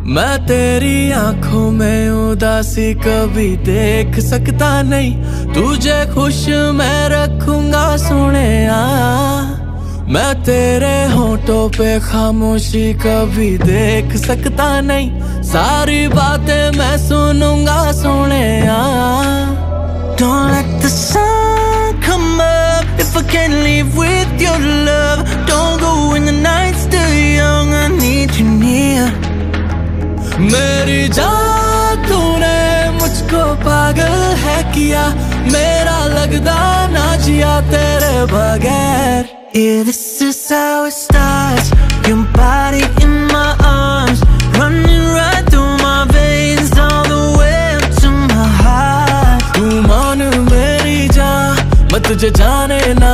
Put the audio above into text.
मैं तेरी आंखों में उदासी कभी देख सकता नहीं, तुझे खुश मैं रखूंगा सोनिया। मैं तेरे होठों पे खामोशी कभी देख सकता नहीं, सारी बातें मैं सुनूंगा Sonia. Don't let the sun come up if I can't live with your love. Don't go when the night's still young, I need you near. मेरी जान तूने मुझको पागल है किया, मेरा लगदा ना जिया तेरे बगैर। Yeah, this is how it starts. Your body in my arms, running right through my veins, all the way up to my heart. तू मान मेरी जान, मैं तुझे जाने ना